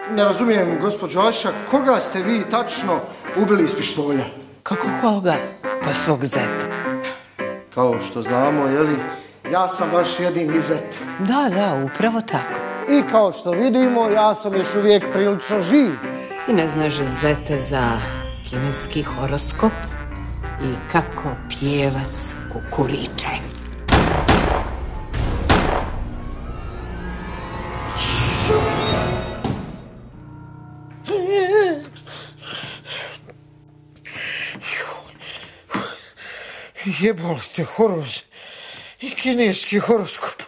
Ne razumijem, gospođo Aša, koga ste vi tačno ubili iz pištolja? Kako koga? Pa svog zeta. Kao što znamo, jeli, ja sam vaš jedini zet. Da, upravo tako. I kao što vidimo, ja sam još uvijek prilično živ. Ti ne znaš zete za kineski horoskop i kako pjevac kukuriče. Jebali te horoz i kineski horoskop.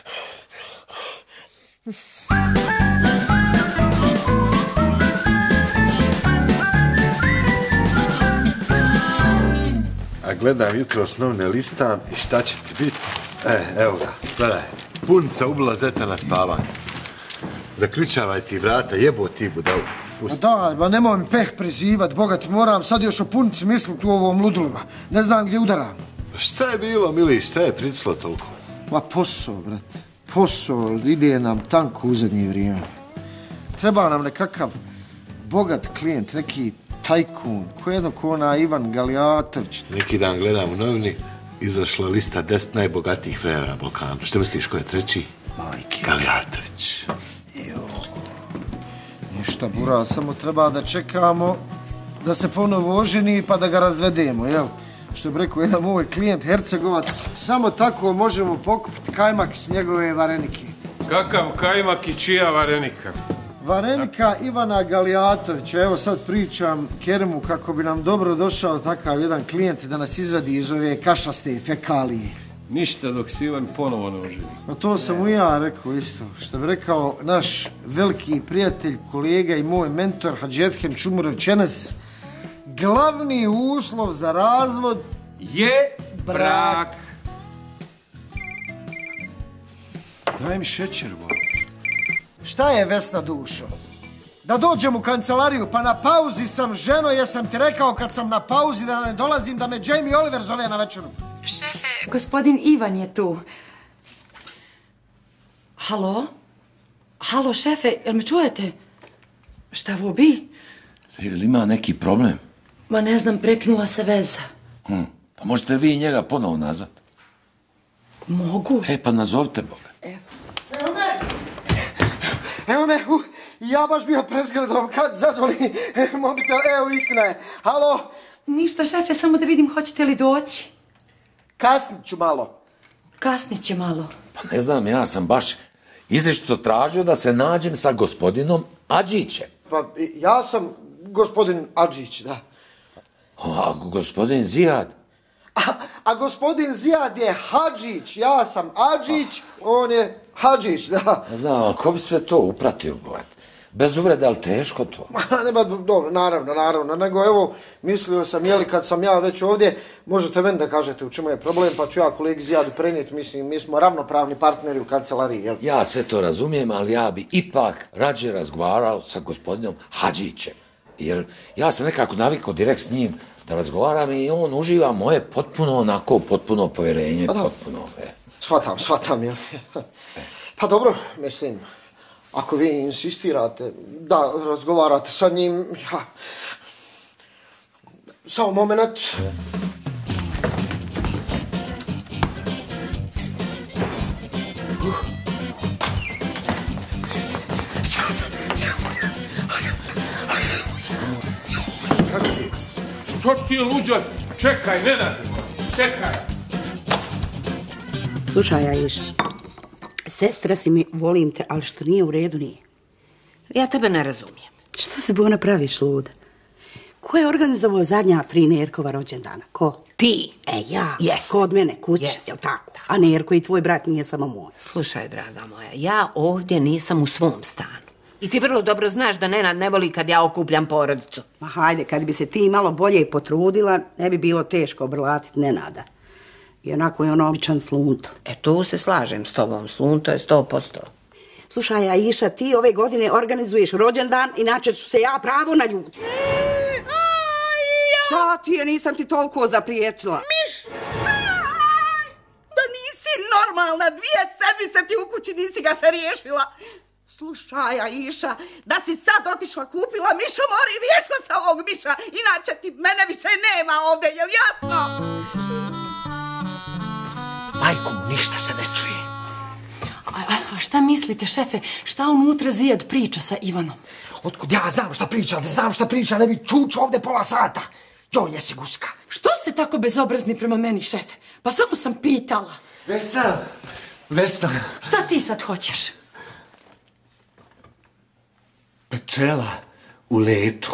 A gledam jutro osnovne lista i šta će ti biti? Evo ga, gledaj. Punica ubila zeta na spavanje. Zaključavaj ti vrata, jebo ti budalu. Da, ba nemoj mi peh prizivat, Boga ti moram sad još o punici mislit u ovom ludulima. Ne znam gdje udaram. Šta je bilo, mili, šta je priclo toliko? Ma posao, brate. Posao ide nam tanko u zadnje vrijeme. Treba nam nekakav bogat klijent, neki tajkun, ko ona Ivan Galijatović. Neki dan gledam u novini, izašla lista 10 najbogatijih frajera na Balkanu. Što misliš, ko je treći? Majke. Galijatović. Ništa, bura, samo treba da čekamo da se ponovo oženi pa da ga razvedemo, jel? Što bi rekao jedan moj klijent, Hercegovac, samo tako možemo pokupiti kajmak s njegove varenike. Kakav kajmak i čija varenika? Varenika Ivana Galijatovića. Evo sad pričam Keremu kako bi nam dobro došao takav jedan klijent da nas izvadi iz ove kašaste fekalije. Ništa dok se Ivan ponovo ne oženi. Pa to sam mu ja rekao isto. Što bi rekao naš veliki prijatelj, kolega i moj mentor Hadžethem Čumurov Čenes, glavni uslov za razvod je brak. Daj mi šećer, bo. Šta je, Vesna dušo? Da dođem u kancelariju, pa na pauzi sam, ženo, jesam ti rekao kad sam na pauzi da ne dolazim da me Jamie Oliver zove na večeru. Šefe, gospodin Ivan je tu. Halo? Halo, šefe, jel me čujete? Šta ovo bi? Jel ima neki problem? Ma ne znam, preknula se veza. Pa možete vi njega ponovo nazvat? Mogu? Pa nazovite Boga. Evo me, ja baš bio prezgledom kad zazvoli mobitel, evo istina je. Halo? Ništa, šefe, samo da vidim hoćete li doći. Kasnit ću malo. Kasnit će malo. Pa ne znam, ja sam baš izričito tražio da se nađem sa gospodinom Adžićem. Pa ja sam gospodin Adžić, da. A gospodin Zijad? A gospodin Zijad je Hadžić, ja sam Adžić, on je Hadžić, da. Znam, ali ko bi sve to upratio, Bogat? Bez uvrede, ali teško to. Nema, dobro, naravno, nego evo, mislio sam, jeli, kad sam ja već ovdje, možete meni da kažete u čemu je problem, pa ću ja kolegi Zijadu prenijeti, mislim, mi smo ravnopravni partneri u kancelariji, jel? Ja sve to razumijem, ali ja bi ipak rađe razgovarao sa gospodinom Hadžićem. Jer ja sam nekako navikao direkt s njim da razgovaram i on uživa moje potpuno povjerenje, potpuno. Shvatam, jel? Pa dobro, mislim, ako vi insistirate da razgovarate sa njim, ja... Samo moment. Što ti je luđak? Čekaj, Nenad, čekaj. Slušaj, Aisha, sestra si mi, volim te, ali što nije u redu nije. Ja tebe ne razumijem. Što se bona praviš, luda? Ko je organizovao zadnja 3 Nerkova rođendana? Ko? Ti. Ja. Yes. Kod mene, kući, Yes. jel tako? A Nerko i tvoj brat nije samo moj. Slušaj, draga moja, ja ovdje nisam u svom stanu. I ti vrlo dobro znaš da Nenad ne voli kad ja okupljam porodicu. Ma hajde, kad bi se ti malo bolje potrudila, ne bi bilo teško obrlatiti Nenada. I onako je on običan slunto. Tu se slažem s tobom, slunto je 100%. Slušaj, Aisha, ti ove godine organizuješ rođendan, inače ću se ja pravo naljutiti. Šta ti je, nisam ti toliko zaprijetila. Miš! Da nisi normalna, 2 sedmice ti u kući nisi ga se riješila. Slušaj, Aisha, da si sad otišla kupila miša mora i riješila sa ovog miša, inače ti mene više nema ovde, jel jasno? Majku mu ništa se ne čuje. A šta mislite, šefe, šta unutra Zijad priča sa Ivanom? Otkud ja znam šta priča, da znam šta priča, ne bi čuču ovde pola sata. Joj, jesi guska. Što ste tako bezobrazni prema meni, šefe? Pa samo sam pitala. Vesna. Šta ti sad hoćeš? Pčela u letu.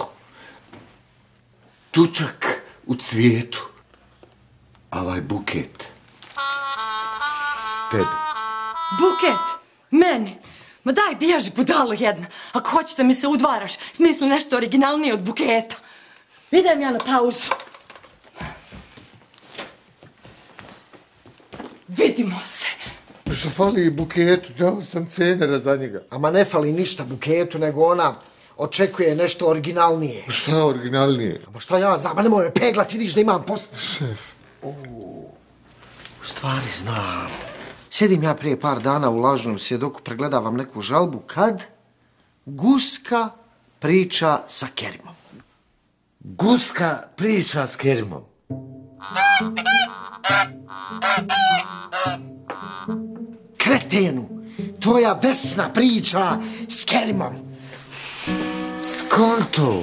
Tučak u cvijetu. A ovaj buket. Tebi. Buket? Meni? Ma daj, bježi, budalo jedna. Ako hoćete mi se udvaraš, smisli nešto originalnije od buketa. Idem ja na pauzu. Vidimo se. Što fali buketu, dao sam cenera za njega. Ama ne fali ništa buketu, nego ona očekuje nešto originalnije. Šta originalnije? Ma šta ja znam, ma nemoj me peglati, vidiš da imam posla. Šef. U stvari znam. Sjedim ja prije par dana u lažnom svjedoku, pregledavam neku žalbu, kad guska priča sa Kerimom. Guska priča s Kerimom. Kretenu, tvoja Vesna priča s Kerimom. Skonto.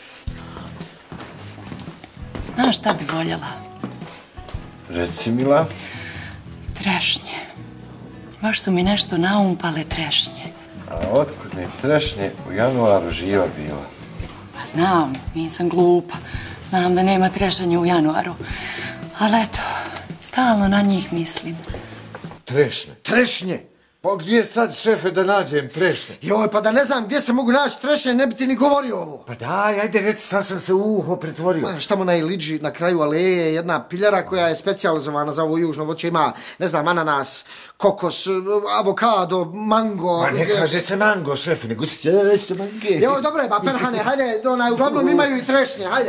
Znaš šta bi voljela? Reci, Mila. Trešnje. Baš su mi nešto naumpale trešnje. A otkud mi trešnje u januaru živa bila? Pa znam, nisam glupa. Znam da nema trešanja u januaru. Ali eto, stalno na njih mislim. Trešnje? Trešnje? Pa gdje sad, šefe, da nađem trešnje? Joj, pa da ne znam gdje se mogu naći trešnje, ne bi ti ni govorio ovo. Pa daj, ajde, reci, sad sam se u uho pretvorio. Znaš, tamo na Iliđi, na kraju aleje, jedna piljara koja je specijalizovana za ovo južno voće. Ima, ne znam, ananas, kokos, avokado, mango. Ma ne kaže se mango, šefe, nego se mange. Joj, dobro je, ba, Perhane, hajde, uglavnom imaju i trešnje, hajde.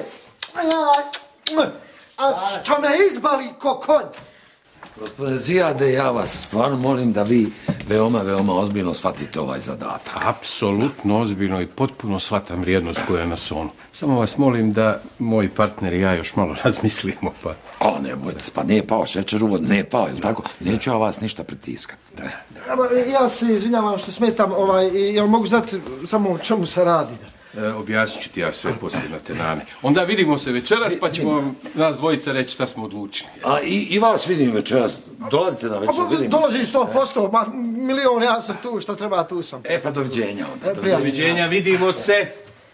A što me izbali ko konj? Gospodine Zijade, ja vas stvarno molim da vi veoma ozbiljno shvatite ovaj zadatak. Apsolutno ozbiljno i potpuno shvatam vrijednost koja je na sonu. Samo vas molim da moj partner i ja još malo razmislimo, pa... O, ne bojte se, pa nije pao šećer u vodu, nije pao, ili tako? Neću ja vas ništa pritiskati. Ja se izvinjavam što smetam, jel mogu znati samo o čemu se radi? Objasnit ću ti ja sve poslije na tenane. Onda vidimo se večeras, pa ćemo vam nas dvojica reći šta smo odlučili. A i vas vidim večeras. Dolazite na večer, vidim. Dolazim 100%, ma milion, ja sam tu, šta treba, tu sam. E, pa doviđenja onda. Doviđenja, vidimo se.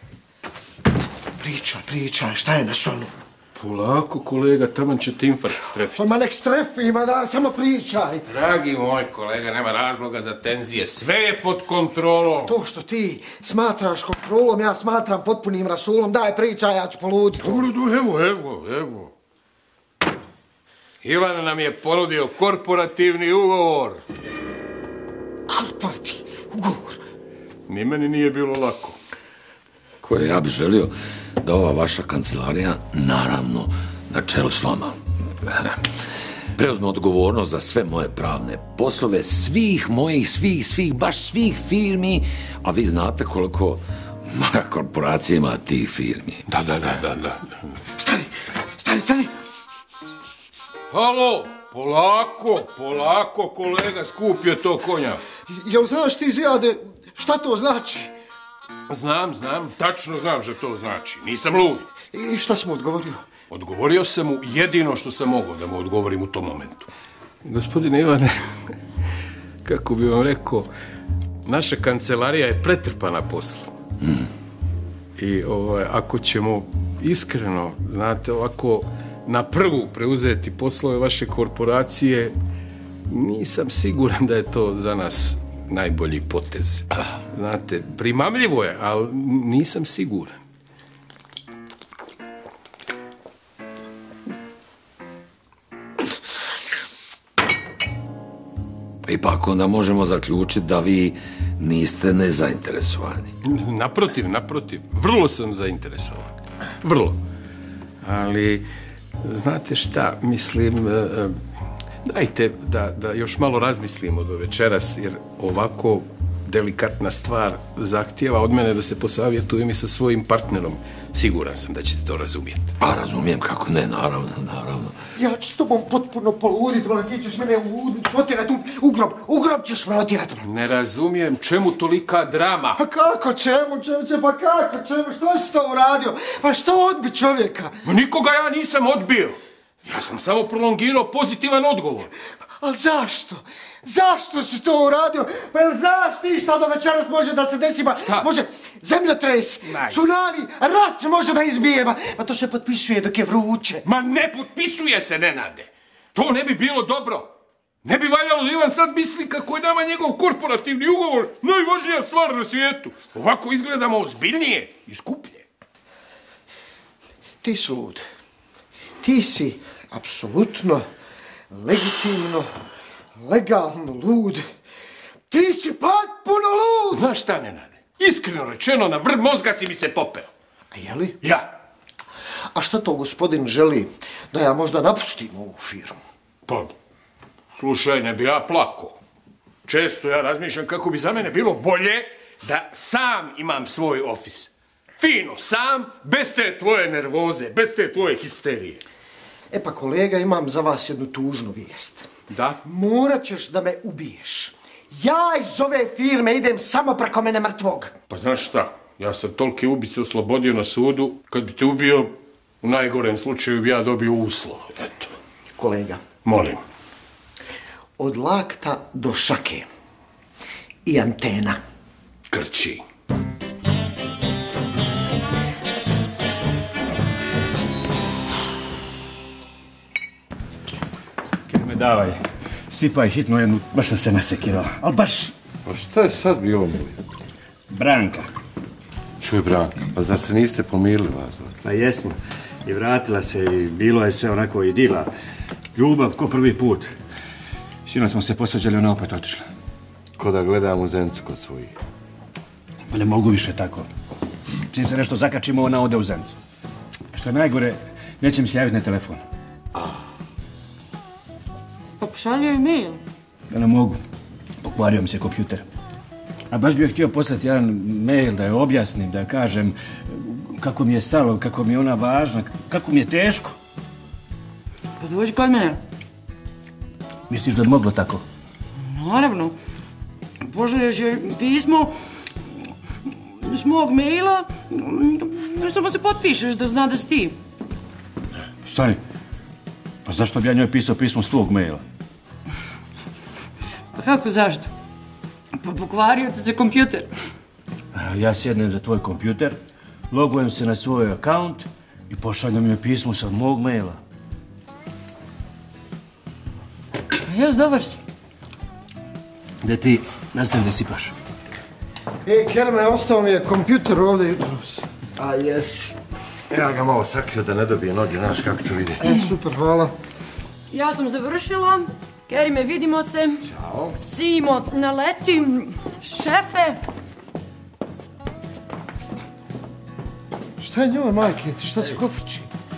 Pričaj, šta je na sonu? Polako, kolega, taman će ti infarkt strefiti. Ma nek strefi, ma da, samo pričaj. Dragi moj kolega, nema razloga za tenzije, sve je pod kontrolom. To što ti smatraš kontrolom, ja smatram potpunim rasulom, daj pričaj, ja ću poluditi. Dobro, evo. Ivan nam je ponudio korporativni ugovor. Korporativni ugovor? Ni meni nije bilo lako. Koje ja bih želio da ova vaša kancelarija, naravno, na čelu s vama, preuzme odgovornost za sve moje pravne poslove, svih mojih, baš svih firmi, a vi znate koliko moja korporacija ima tih firmi. Da. Stani. Halo, polako, kolega, skupio to konja. Jel znaš ti, Zijade, šta to znači? Znam, tačno znam što to znači. Nisam lud. I šta si mu odgovorio? Odgovorio sam mu jedino što sam mogao da mu odgovorim u tom momentu. Gospodine Ivane, kako bi vam rekao, naša kancelarija je pretrpana poslom. I ako ćemo iskreno, znate, ovako na prvu preuzeti poslove vaše korporacije, nisam siguran da je to za nas najbolji potez. Znate, primamljivo je, ali nisam siguran. Ipak onda možemo zaključiti da vi niste nezainteresovani. Naprotiv, vrlo sam zainteresovan. Vrlo. Ali, znate šta, mislim, dajte da još malo razmislimo do večeras, jer ovako delikatna stvar zahtijeva od mene da se posavjetujem i sa svojim partnerom. Siguran sam da ćete to razumjeti. A razumijem, kako ne, naravno. Ja ću s tobom potpuno poluditi, ti ćeš mene otjerati u grob ćeš me otjerati. Ne razumijem čemu tolika drama. Pa kako, čemu, što si to uradio? Pa što odbi čovjeka? Nikoga ja nisam odbio. Ja sam samo prolongirao pozitivan odgovor. Ali zašto? Zašto si to uradio? Pa jel znaš ti šta do večeras može da se desi? Šta? Može zemljotres, tsunami, rat može da izbije. Pa to se potpisuje dok je vruće. Ma ne potpisuje se, Nenade. To ne bi bilo dobro. Ne bi valjalo da Ivan sad misli kako je nama njegov korporativni ugovor najvažnija stvar na svijetu. Ovako izgledamo ozbiljnije i skuplje. Ti si lud. Ti si apsolutno, legitimno, legalno lud. Ti si potpuno lud! Znaš šta, Nenade? Iskreno rečeno, na vrh mozga si mi se popeo. A jeli? Ja. A što to gospodin želi? Da ja možda napustim ovu firmu? Pa, slušaj, ne bi ja plakao. Često ja razmišljam kako bi za mene bilo bolje da sam imam svoj ofis. Fino, sam, bez te tvoje nervoze, bez te tvoje histerije. E pa kolega, imam za vas jednu tužnu vijest. Da? Morat ćeš da me ubiješ. Ja iz ove firme idem samo preko mene mrtvog. Pa znaš šta, ja sam tolike ubice oslobodio na sudu, kad bi te ubio, u najgorem slučaju bi ja dobio uslov. Eto. Kolega. Molim. Od lakta do šake i antena. Krči. Davaj, sipaj hitno jednu, baš sam se nasekirao, ali baš... Pa šta je sad bilo, moj? Branka. Čuj, Branka, pa zar se niste pomirili vas? Pa jesmo, i vratila se i bilo je sve onako idila. Ljubav ko prvi put. Sino smo se posvađali, ona opet otišla. Ko da gledam u Zencu kod svojih. Pa ne mogu više tako. Čim se nešto zakačimo, ona ode u Zencu. Što je najgore, neće mi se javiti na telefon. Pa pošalju e-mail. Ja ne mogu. Pokvario mi se kompjuter. A baš bih htio poslati jedan mail da je objasnim, da kažem kako mi je stalo, kako mi je ona važna, kako mi je teško. Pa dođi kod mene. Misliš da bi moglo tako? Naravno. Pošalješ je pismo s mog maila, samo se potpišeš da zna da si ti. Stani. Pa zašto bi ja njoj pisao pismo s tvog maila? Pa kako zašto? Pa pokvario ti se kompjuter. Ja sjednem za tvoj kompjuter, logujem se na svoj akaunt i pošaljem joj pismo sa mog maila. Jes, dobar si. Da ti nastavim da sipaš. Kerme, ostao mi je kompjuter ovdje jutros. A jes. Ja ga malo sakrio da ne dobije noge, znaš kako ću vidjeti. Super, hvala. Ja sam završila. Kerime, vidimo se. Ćao. Simo, naleti. Šefe. Šta je njoj, majke? Šta se kofrči?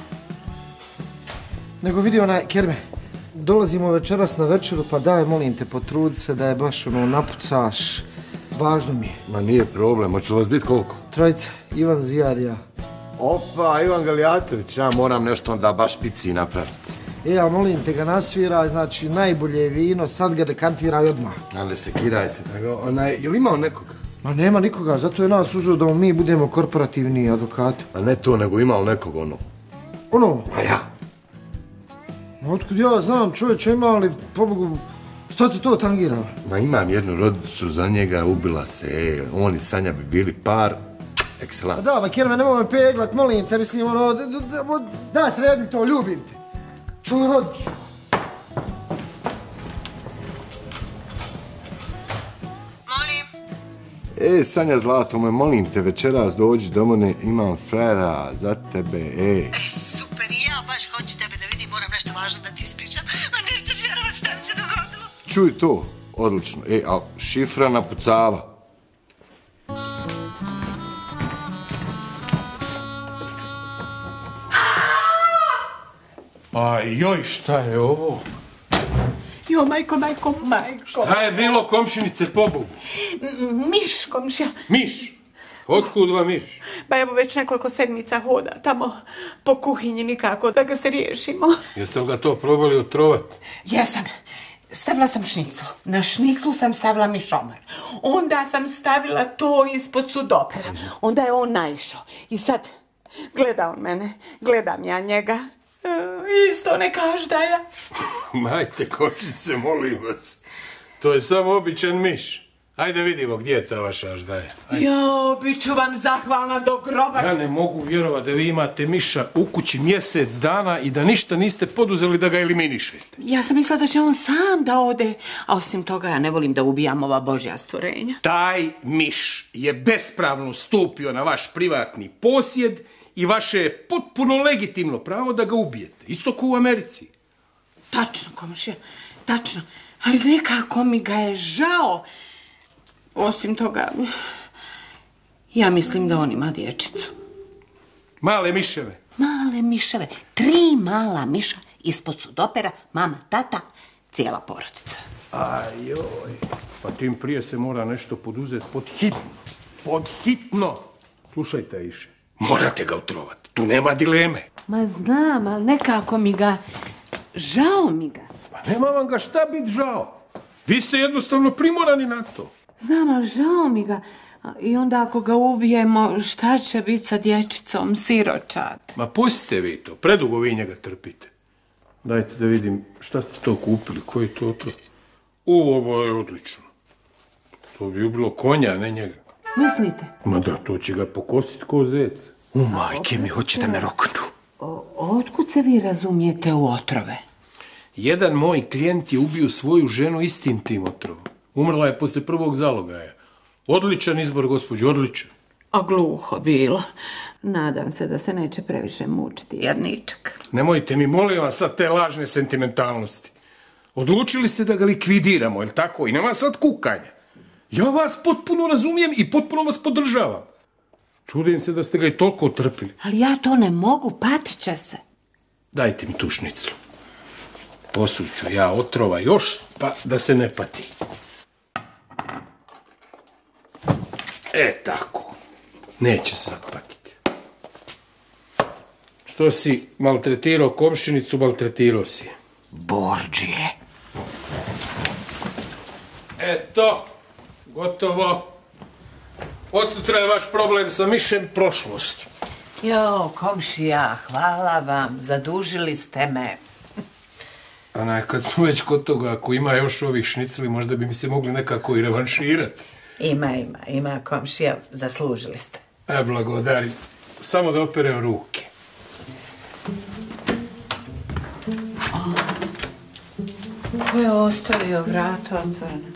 Nego vidi onaj, Kerme, dolazimo večeras na večeru, pa daj, molim te, potrudi se da je baš napucaš. Važno mi je. Ma nije problem, hoće li vas biti koliko? Trojica, Ivan, Zijad, ja. Opa, Ivan Galijatović, ja moram nešto onda baš pici napraviti. Ja molim te ga nasviraj, znači najbolje vino, sad ga dekantiraj odmah. Ali sekiraj se, tako, jel imao nekoga? Ma nema nikoga, zato je nas uzeo da mi budemo korporativni advokati. A ne to, nego imao nekog ono. Ono? A ja. Otkud ja znam, čovječe ima, ali pobogu, što ti to tangira? Ma imam jednu rodicu za njega, ubila se, on i Sanja bi bili par, ekselans. Da, ma Kerme, nemoj me peglat, molim te, mislim, daj sredim to, ljubim te. Čuj rodicu. Molim. Sanja Zlato, molim te, večeras dođi do mene, imam frera za tebe, Super, i ja baš hoću tebe da vidim, moram nešto važno da ti ispričam, a nećeš vjerovati šta mi se dogodilo. Čuj to, odlično, a šifra napucava. Pa joj, šta je ovo? Jo, majko. Šta je bilo, komšinice, pobogu? Miš, komšija. Miš? Otkud vam miš? Pa evo već nekoliko sedmica hoda tamo po kuhinji nikako da ga se riješimo. Jeste li ga to probali otrovati? Jesam. Stavila sam šniclu. Na šniclu sam stavila mišomor. Onda sam stavila to ispod sudopera. Onda je on naišao. I sad gleda on mene, gledam ja njega. Isto ne každaja. Majte kočice, molim vas. To je samo običan miš. Ajde vidimo gdje je ta vaša aždaja. Jo, bit ću vam zahvalna do groba. Ja ne mogu vjerovati da vi imate miša u kući mjesec dana i da ništa niste poduzeli da ga eliminišete. Ja sam mislila da će on sam da ode, a osim toga ja ne volim da ubijam ova božja stvorenja. Taj miš je bespravno stupio na vaš privatni posjed i vaše je potpuno legitimno pravo da ga ubijete. Isto kao u Americi. Tačno, komšija, tačno. Ali nekako mi ga je žao. Osim toga, ja mislim da on ima dječicu. Male miševe. Male miševe. 3 mala miša ispod sudopera, mama, tata, cijela porodica. Ajoj, pa tim prije se mora nešto poduzeti pod hitno. Slušajte, Iše, morate ga otrovati, tu nema dileme. Ma znam, ali nekako mi ga, žao mi ga. Pa nema vam ga šta biti žao. Vi ste jednostavno primorani na to. Znam, ali žao mi ga. I onda ako ga ubijemo, šta će biti sa dječicom, siročad? Ma pustite vi to, predugo vi njega trpite. Dajte da vidim šta ste to kupili, koji je to otrov. Ovo je odlično. To bi ubilo konja, a ne njega. Mislite? Ma da, to će ga pokositi ko zec. Majke mi, hoće da me roknu. Otkud se vi razumijete u otrove? Jedan moj klijent je ubio svoju ženu istim tim otrovom. Umrla je poslije prvog zalogaja. Odličan izbor, gospođo, odličan. A gluho bilo. Nadam se da se neće previše mučiti jadničak. Nemojte mi, molim vas, sad te lažne sentimentalnosti. Odlučili ste da ga likvidiramo, je li tako? I nema sad kukanja. Ja vas potpuno razumijem i potpuno vas podržavam. Čudim se da ste ga i toliko trpili. Ali ja to ne mogu, patit će se. Dajte mi tu šniclu. Posuću ja otrova još, pa da se ne pati. Tako. Neće se sad patiti. Što si maltretirao komšinicu, maltretirao si je. Borđije. Eto, gotovo. Odsutra je vaš problem sa mišem prošlost. Jo, komšija, hvala vam, zadužili ste me. Kad smo već kod toga, ako ima još ovih šnicli, možda bi mi se mogli nekako i revanširati. Ima, komšija, zaslužili ste. Blagodarim. Samo da operem ruke. Ko je ostavio vrata otvorena?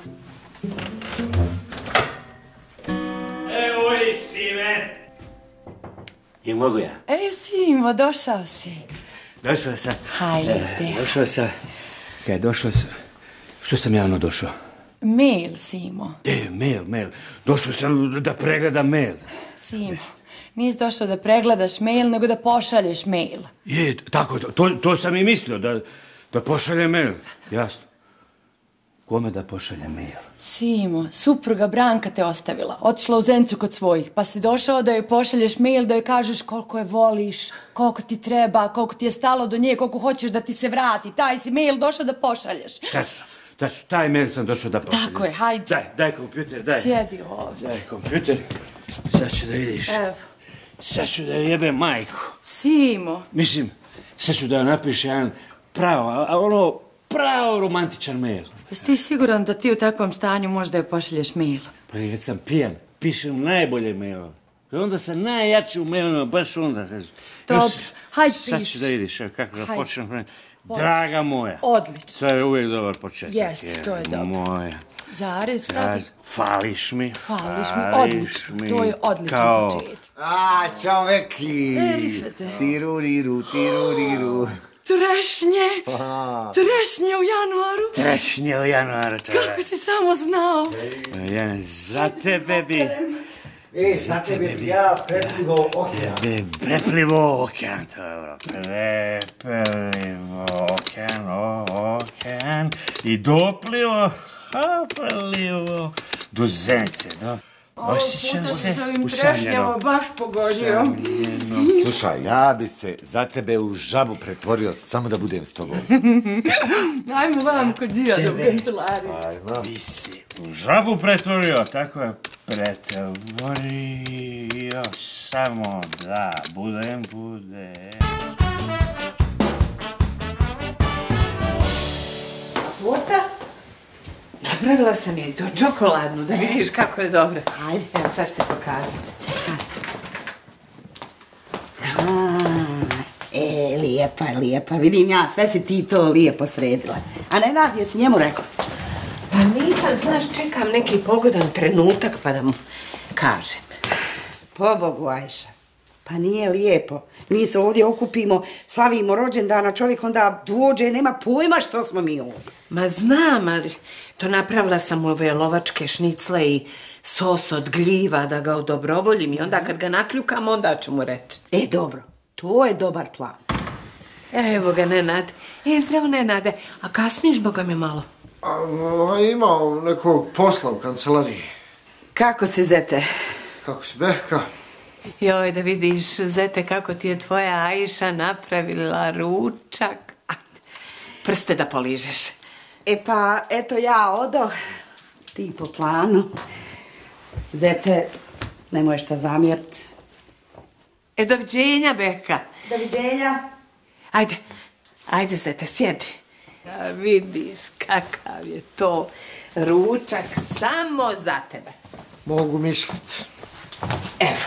Evo i sine. I mogu ja? Simo, došao si. Došao sam. Hajde. Došao sam. Kaj, došao sam. Što sam javno došao? Mail, Simo. Mail. Došao sam da pregledam mail. Simo, nisi došao da pregledaš mail, nego da pošalješ mail. Je, tako, to sam i mislio, da pošaljem mail. Jasno. Kome da pošaljem mail? Simo, supruga Branka te ostavila. Otišla u Zencu kod svojih, pa si došao da joj pošalješ mail, da joj kažeš koliko je voliš, koliko ti treba, koliko ti je stalo do nje, koliko hoćeš da ti se vrati. Taj si mail došao da pošalješ. Tačno, taj mail sam došao da pošaljem. Tako je, hajde. Daj kompjuter, daj. Sjedi ovdje. Daj kompjuter. Sad ću da vidiš. Evo. Sad ću da jebem majku. Simo. Mislim, sad ću da napiše jedan pravo romantičan mail. Jesi ti siguran da ti u takvom stanju možda joj pošalješ mail? Pa kad sam pijan, pišem najbolje mailove. Onda sam najjači u mailima, baš onda. Dobro, hajde piši. Sad ću da vidiš kako ga počnem. Draga moja. Odlično. Sve je uvijek dobar početak. Jeste, to je dobro. Moja. Zarez stavi. Fališ mi. Odlično. To je odličan početak. Čoveki. Tiruriru. Trešnje u januaru. Kako si samo znao? Za tebe bi Za tebe bi ja preplivo okean. Preplivo okean, to je dobro. Preplivo okean. I doplivo, plivo do Zenice, da. Osjećam se trešnjavo baš pogodio. Slušaj, ja bi se za tebe u žabu pretvorio samo da budem s tobom. Ajmo vam kod Zijada u kancelariju. Bi se u žabu pretvorio, tako je pretvorio samo da budem. Torta? Napravila sam je i to čokoladnu, da vidiš kako je dobro. Ajde, evo sad ću ti pokazati. Čekaj. Lijepa. Vidim ja, sve si ti to lijepo sredila. A Nenad, jesi njemu rekla? Pa nisam, znaš, čekam neki pogodan trenutak pa da mu kažem. Pobogu, Ajša. Pa nije lijepo. Mi se ovdje okupimo, slavimo rođendana, čovjek onda dođe, nema pojma što smo mi ovdje. Ma znam, ali to napravila sam ove lovačke šnicle i sos od gljiva da ga odobrovoljim i onda kad ga nakljukam, onda ću mu reći. Dobro, to je dobar plan. Evo ga, Nenad. Zdravo, Nenade. A kasniš, Boga mi malo? Imao nekog posla u kancelariji. Kako si, zete? Kako si, Behka? Joj, da vidiš, zete, kako ti je tvoja Ajša napravila ručak. Prste da poližeš. Pa, eto ja odo, ti po planu. Zete, nemoj šta zamjeriti. Doviđenja, Beka. Doviđenja. Ajde, zete, sjedi. Da vidiš kakav je to ručak samo za tebe. Mogu misliti. Evo.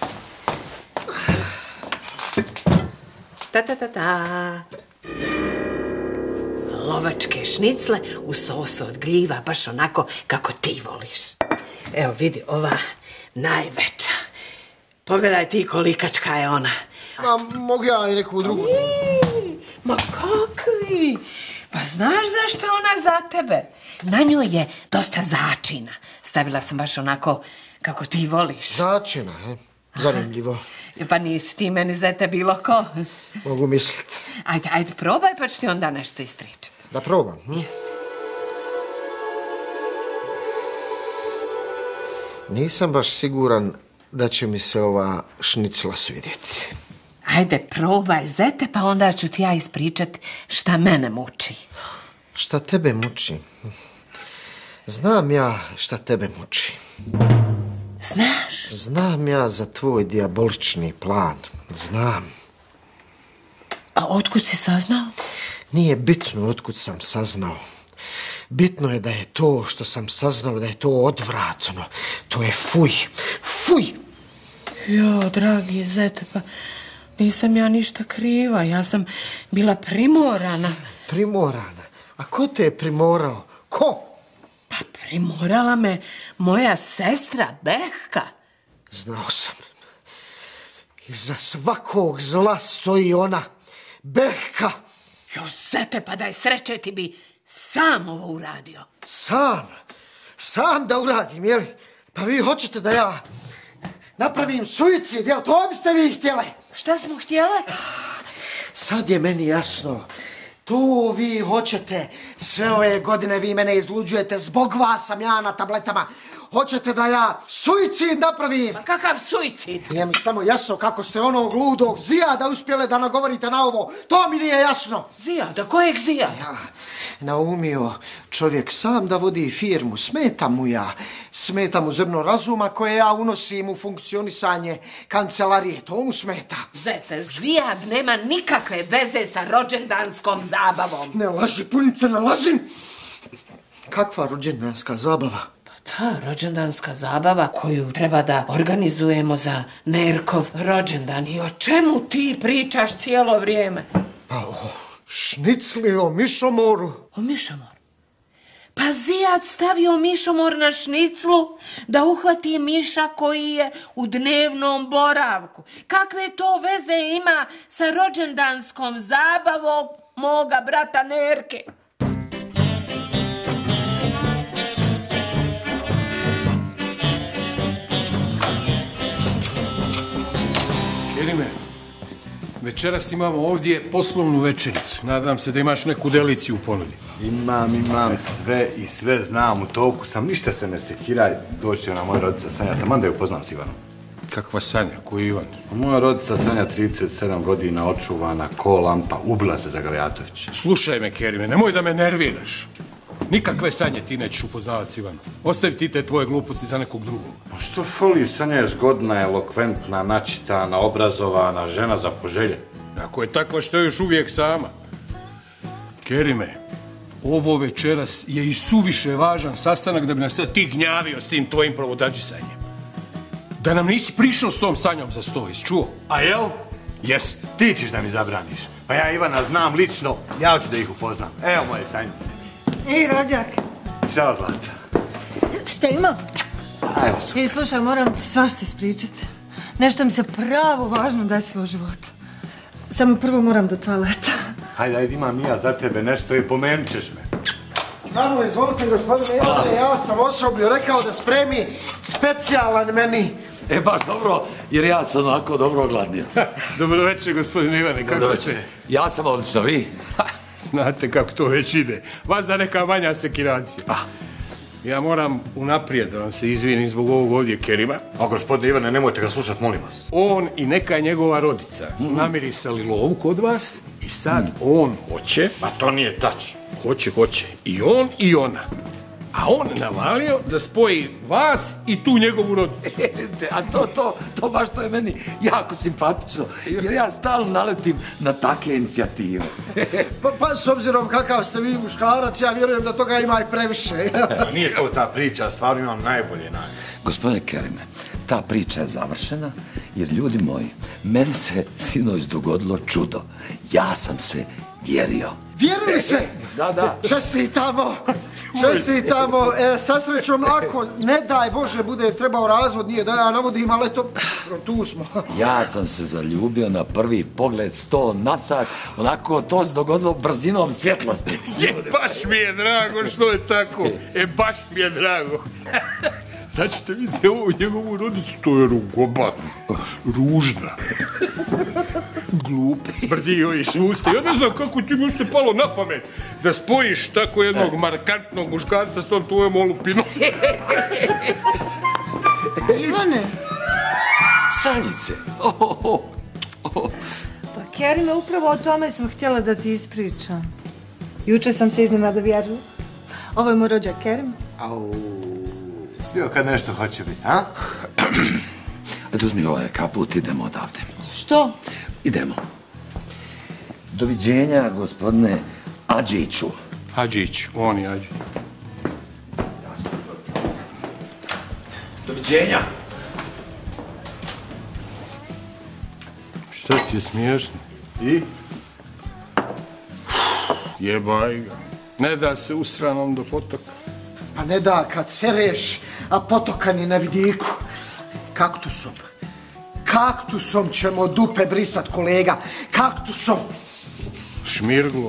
Ta. Lovačke šnicle u sosu od gljiva, baš onako kako ti voliš. Evo, vidi, ova najveća. Pogledaj ti kolikačka je ona. Mogu ja i neku drugu? Ma kakvi? Pa znaš zašto je ona za tebe? Na njoj je dosta začina. Stavila sam baš onako kako ti voliš. Začina, zanimljivo. Pa nisi ti meni zete bilo ko. Mogu misliti. Ajde, probaj pa ću ti onda nešto ispričati. Da probam? Jeste. Nisam baš siguran da će mi se ova šnicla svidjeti. Ajde, probaj zete pa onda ću ti ja ispričati šta mene muči. Šta tebe muči? Znam ja šta tebe muči. Znaš? Znam ja za tvoj dijabolični plan. Znam. A otkud si saznao? Nije bitno otkud sam saznao. Bitno je da je to što sam saznao da je to odvratno. To je fuj. Fuj! Jo, dragi zete, pa nisam ja ništa kriva. Ja sam bila primorana. Primorana? A ko te je primorao? Ko? Pa primorala me moja sestra Behka. Znao sam. Iza svakog zla stoji ona. Behka. Jo, zete, pa daj sreće ti bi sam ovo uradio. Sam da uradim, jeli? Pa vi hoćete da ja napravim suicid, jel? To biste vi htjele? Šta smo htjele? Sad je meni jasno. Tu vi hoćete, sve ove godine vi mene izluđujete, zbog vas sam ja na tabletama. Hoćete da ja suicid napravim? Pa kakav suicid? Nije mi samo jasno kako ste onog ludog Zijada uspjele da nagovorite na ovo. To mi nije jasno. Zijada? Kojeg Zijada? Naumio čovjek sam da vodi firmu. Smeta mu ja. Smeta mu zrno razuma koje ja unosim u funkcionisanje kancelarije. To mu smeta. Zete, Zijad nema nikakve veze sa rođendanskom zabavom. Ne laži, punice, ne laži. Kakva rođendanska zabava? Ta rođendanska zabava koju treba da organizujemo za Nerkov rođendan. I o čemu ti pričaš cijelo vrijeme? Pa o šnicli, o mišomoru. O mišomoru? Pa Zijad stavio mišomor na šniclu da uhvati miša koji je u dnevnom boravku. Kakve to veze ima sa rođendanskom zabavom moga brata Nerke? Večeras imamo ovdje poslovnu večericu. Nadam se da imaš neku deliciju u ponudi. Imam sve i sve znam. U toku sam, ništa se ne sekiraj. Doći ona moja rodica Sanja, taman da je upoznam s Ivanom. Kakva Sanja? Koji Ivan? Moja rodica Sanja, 37 godina, očuvana, ko lampa, ubila se za Galijatovića. Slušaj me, Kerime, nemoj da me nerviraš. Nikakve Sanje ti nećeš upoznavati s Ivanom. Ostavi ti te tvoje gluposti za nekog drugog. A što foli, Sanja je zgodna, elokventna, načitana, obrazovana, žena za poželje. Ako je takva, što je još uvijek sama? Kerime, ovo večeras je i suviše važan sastanak da bi nas sad ti gnjavio s tim tvojim provodadžisanjem. Da nam nisi prišao s tom Sanjom za sto, čuo? A jel? Jest. Ti ćeš da mi zabraniš. Pa ja Ivana znam lično, ja ću da ih upoznam. Evo moje Sanjice. Ej, rođak. Ćao, Zlata. Šta ima? Evo su. Ej, slušaj, moram ti svašta ispričati. Nešto mi se pravo važno desilo u životu. Samo prvo moram do toaleta. Hajde, imam ja za tebe nešto i pomenut ćeš me. Samo izvolite, gospodine Ivane, ja sam osoblju rekao da spremi specijalan meni. Baš dobro, jer ja sam onako dobro ogladnio. Dobro večer, gospodine Ivane, kako ste? Ja sam odlično, vi? Znate kako to već ide. Vas da neka manja sekiracija. Ja moram unaprijed da vam se izvinim zbog ovog ovdje Kerima. A gospodine Ivane, nemojte ga slušat, molim vas. On i neka njegova rodica su namirisali lovu kod vas i sad on hoće... Ma to nije tačno. Hoće. I on i ona. A on navalio da spoji vas i tu njegovu rodicu. A to baš to je meni jako simpatično, jer ja stalno naletim na takve inicijative. Pa s obzirom kakav ste vi muškarac, ja vjerujem da toga ima i previše. Nije to ta priča, stvarno imam najbolje namjere. Gospodine Kerime, ta priča je završena, jer ljudi moji, meni se sinoć dogodilo čudo. Ja sam se vjerio. Vjerili se? Da. Čestitamo. Sa srećom, ako ne daj Bože bude trebao razvod, nije da ja navodim, ali eto, tu smo. Ja sam se zaljubio na prvi pogled 100 na sat, onako to se dogodilo brzinom svjetlosti. Baš mi je drago što je tako. Baš mi je drago. Sad ćete vidjeti ovu njegovu rodicu, to je rugobatna, ružna, glupa, smrdi joj iz usta. Ja ne znam kako ti mi ušte palo na pamet da spojiš tako jednog markantnog muškarca s tom tvojom olupinom. Ivane! Sanjice! Pa Kerime, upravo o tome sam htjela da ti ispričam. Juče sam se iznenada vjerila. Ovo je moj rođak Kerim. Bio kad nešto hoće biti, a? Uzmi ovaj kaput, idemo odavde. Što? Idemo. Doviđenja, gospodine Adžiću. Hadžić, on je Hadžić. Doviđenja. Šta ti je smiješno? I? Jebaj ga. Ne da se usranom do potoka. A ne da kad sereš, a potokan je na vidiku. Kaktusom ćemo dupe brisat, kolega. Kaktusom. Šmirglo.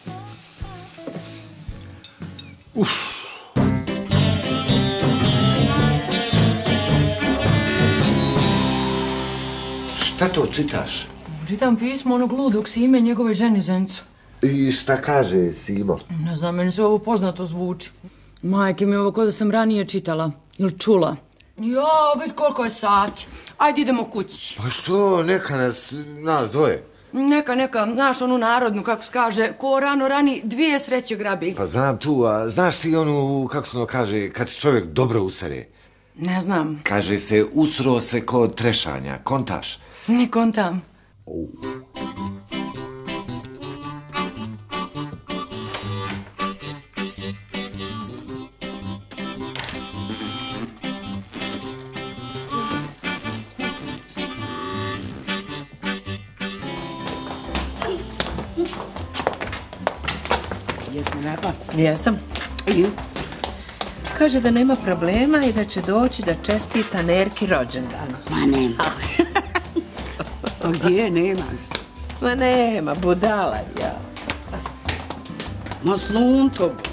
Šta to čitaš? Čitam pismo onog ludog Sime njegove ženi Zencu. I šta kaže Simo? Ne znam, meni sve ovo poznato zvuči. Majke mi, ovo ko da sam ranije čitala. Ili čula. Ja, vidi koliko je sati. Ajde, idemo kući. Pa što, neka nas dvoje. Neka, znaš onu narodnu, kako se kaže, ko rano rani, 2 sreće grabi. Pa znam tu, a znaš ti onu, kako se ono kaže, kad se čovjek dobro usere? Ne znam. Kaže se, usro se kod trešanja, kontaš? Ne kontam. Jesmo naba? Jesam. I? Kaže da nema problema i da će doći da čestita Nerki rođendan. Ma nema. A gdje nema? Ma nema, budala ja. Ma slunto.